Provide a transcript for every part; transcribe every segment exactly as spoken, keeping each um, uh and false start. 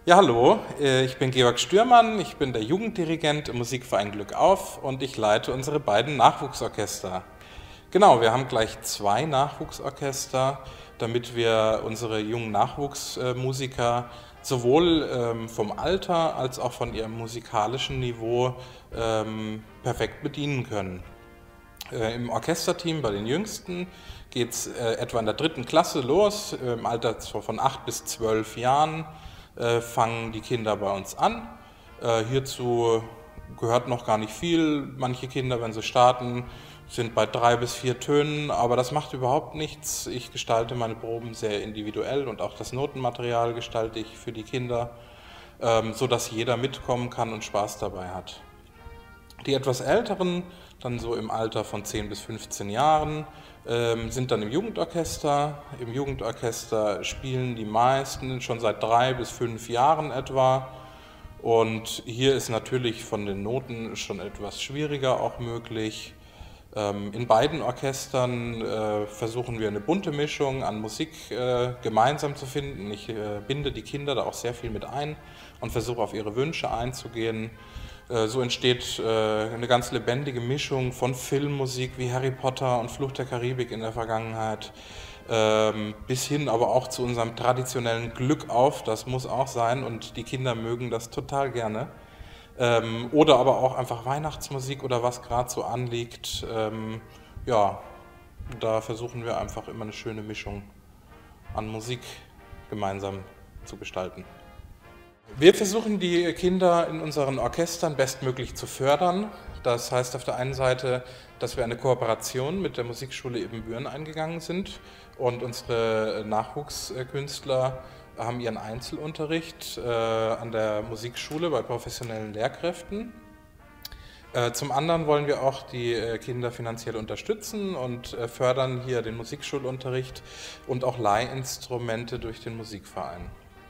Ja, hallo, äh, ich bin Georg Stürmann, ich bin der Jugenddirigent im Musikverein Glück auf und ich leite unsere beiden Nachwuchsorchester. Genau, wir haben gleich zwei Nachwuchsorchester, damit wir unsere jungen Nachwuchsmusiker sowohl ähm, vom Alter als auch von ihrem musikalischen Niveau ähm, perfekt bedienen können. Äh, Im Orchesterteam bei den Jüngsten geht es äh, etwa in der dritten Klasse los, äh, im Alter von acht bis zwölf Jahren äh, fangen die Kinder bei uns an. Äh, hierzu gehört noch gar nicht viel. Manche Kinder, wenn sie starten, sind bei drei bis vier Tönen, aber das macht überhaupt nichts. Ich gestalte meine Proben sehr individuell und auch das Notenmaterial gestalte ich für die Kinder, ähm, sodass jeder mitkommen kann und Spaß dabei hat. Die etwas Älteren, dann so im Alter von zehn bis fünfzehn Jahren, ähm, sind dann im Jugendorchester. Im Jugendorchester spielen die meisten schon seit drei bis fünf Jahren etwa. Und hier ist natürlich von den Noten schon etwas schwieriger auch möglich. Ähm, in beiden Orchestern äh, versuchen wir eine bunte Mischung an Musik äh, gemeinsam zu finden. Ich äh, binde die Kinder da auch sehr viel mit ein und versuche auf ihre Wünsche einzugehen. Äh, so entsteht äh, eine ganz lebendige Mischung von Filmmusik wie Harry Potter und Fluch der Karibik in der Vergangenheit, ähm, bis hin aber auch zu unserem traditionellen Glück auf, das muss auch sein und die Kinder mögen das total gerne. Ähm, oder aber auch einfach Weihnachtsmusik oder was gerade so anliegt. Ähm, ja, da versuchen wir einfach immer eine schöne Mischung an Musik gemeinsam zu gestalten. Wir versuchen die Kinder in unseren Orchestern bestmöglich zu fördern. Das heißt auf der einen Seite, dass wir eine Kooperation mit der Musikschule Ibbenbüren eingegangen sind und unsere Nachwuchskünstler haben ihren Einzelunterricht äh, an der Musikschule bei professionellen Lehrkräften. Äh, zum anderen wollen wir auch die äh, Kinder finanziell unterstützen und äh, fördern hier den Musikschulunterricht und auch Leihinstrumente durch den Musikverein.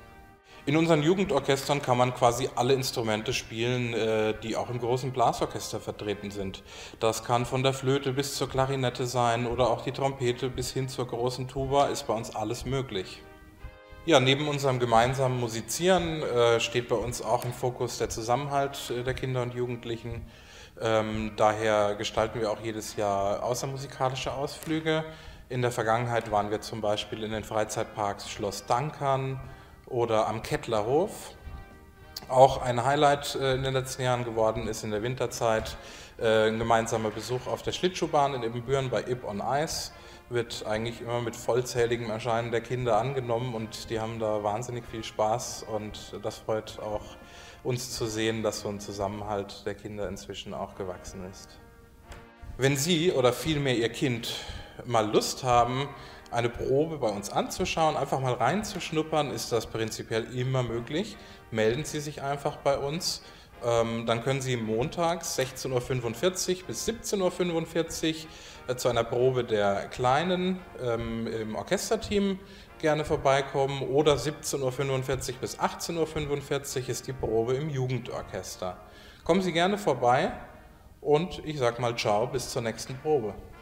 In unseren Jugendorchestern kann man quasi alle Instrumente spielen, äh, die auch im großen Blasorchester vertreten sind. Das kann von der Flöte bis zur Klarinette sein oder auch die Trompete bis hin zur großen Tuba, ist bei uns alles möglich. Ja, neben unserem gemeinsamen Musizieren äh, steht bei uns auch im Fokus der Zusammenhalt äh, der Kinder und Jugendlichen. Ähm, daher gestalten wir auch jedes Jahr außermusikalische Ausflüge. In der Vergangenheit waren wir zum Beispiel in den Freizeitparks Schloss Dankern oder am Kettlerhof. Auch ein Highlight äh, in den letzten Jahren geworden ist in der Winterzeit äh, ein gemeinsamer Besuch auf der Schlittschuhbahn in Ibbenbüren bei Ib on Ice. Wird eigentlich immer mit vollzähligem Erscheinen der Kinder angenommen und die haben da wahnsinnig viel Spaß und das freut auch uns zu sehen, dass so ein Zusammenhalt der Kinder inzwischen auch gewachsen ist. Wenn Sie oder vielmehr Ihr Kind mal Lust haben, eine Probe bei uns anzuschauen, einfach mal reinzuschnuppern, ist das prinzipiell immer möglich. Melden Sie sich einfach bei uns. Dann können Sie montags sechzehn Uhr fünfundvierzig bis siebzehn Uhr fünfundvierzig zu einer Probe der Kleinen ähm, im Orchesterteam gerne vorbeikommen oder siebzehn Uhr fünfundvierzig bis achtzehn Uhr fünfundvierzig ist die Probe im Jugendorchester. Kommen Sie gerne vorbei und ich sage mal ciao, bis zur nächsten Probe.